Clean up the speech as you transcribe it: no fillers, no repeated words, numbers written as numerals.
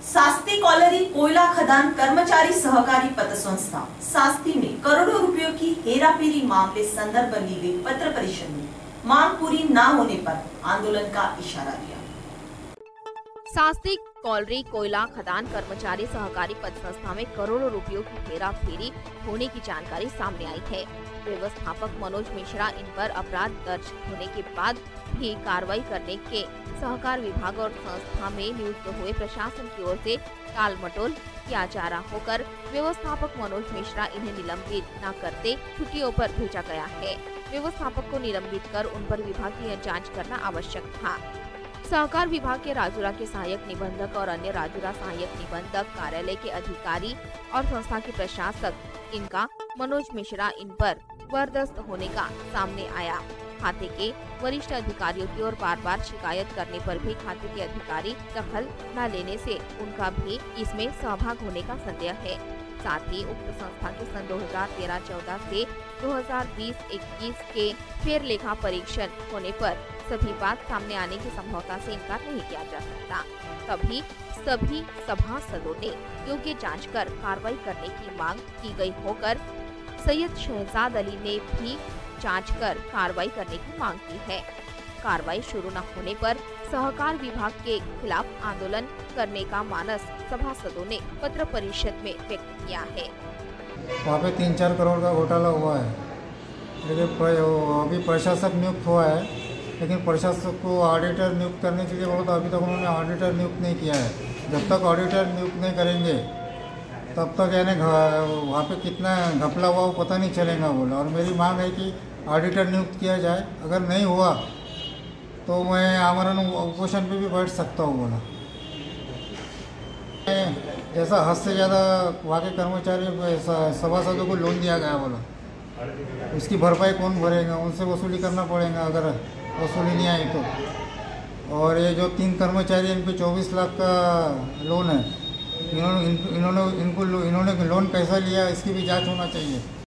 Shastri cholerae कोयला खदान कर्मचारी सहकारी पतसंस्था शास्त्री में करोड़ों रुपयों की हेराफेरी मामले संदर्भ ली गई पत्र परिषद में मांग पूरी न होने पर आंदोलन का इशारा दिया। शास्त्री कॉलरी कोयला खदान कर्मचारी सहकारी पद संस्था में करोड़ों रुपयों की हेराफेरी होने की जानकारी सामने आई है। व्यवस्थापक मनोज मिश्रा इन पर अपराध दर्ज होने के बाद भी कार्रवाई करने के सहकार विभाग और संस्था में नियुक्त हुए प्रशासन की ओर से टालमटोल किया जा रहा होकर व्यवस्थापक मनोज मिश्रा इन्हें निलंबित न करते छुट्टियों पर भेजा गया है। व्यवस्थापक को निलंबित कर उन पर विभागीय जांच करना आवश्यक था। सहकार विभाग के राजूरा के सहायक निबंधक और अन्य राजूरा सहायक निबंधक कार्यालय के अधिकारी और संस्था के प्रशासक इनका मनोज मिश्रा इन पर बर्दाश्त होने का सामने आया। खाते के वरिष्ठ अधिकारियों की ओर बार बार शिकायत करने पर भी खाते के अधिकारी दखल न लेने से उनका भी इसमें सहभाग होने का संदेह है। साथ ही उक्त संस्था के सन 2013-14 से 2020-21 के फेर लेखा परीक्षण होने पर सभी बात सामने आने की संभावना से इनकार नहीं किया जा सकता। तभी सभी सभासदों ने योग्य जांच कर कार्रवाई करने की मांग की गई होकर सैयद शहजाद अली ने भी जांच कर कार्रवाई करने की मांग की है। कार्रवाई शुरू न होने पर सहकार विभाग के खिलाफ आंदोलन करने का मानस सभासदों ने पत्र परिषद में व्यक्त किया है। वहाँ पे 3-4 करोड़ का घोटाला हुआ है, लेकिन अभी प्रशासक नियुक्त हुआ है, लेकिन प्रशासक को ऑडिटर नियुक्त करने के लिए बोला तो अभी तक उन्होंने ऑडिटर नियुक्त नहीं किया है। जब तक ऑडिटर नियुक्त नहीं करेंगे तब तक यानी वहाँ पे कितना घपला हुआ वो पता नहीं चलेगा बोला। और मेरी मांग है कि ऑडिटर नियुक्त किया जाए, अगर नहीं हुआ तो मैं आमरण उपोषण पे भी बैठ सकता हूँ बोला। जैसा हद से ज़्यादा वहाँ के कर्मचारी सभासदों को लोन दिया गया बोला, उसकी भरपाई कौन भरेगा, उनसे वसूली करना पड़ेगा अगर वसूली नहीं आई तो। और ये जो 3 कर्मचारी इनको 24 लाख का लोन है, इन्होंने लोन कैसा लिया इसकी भी जांच होना चाहिए।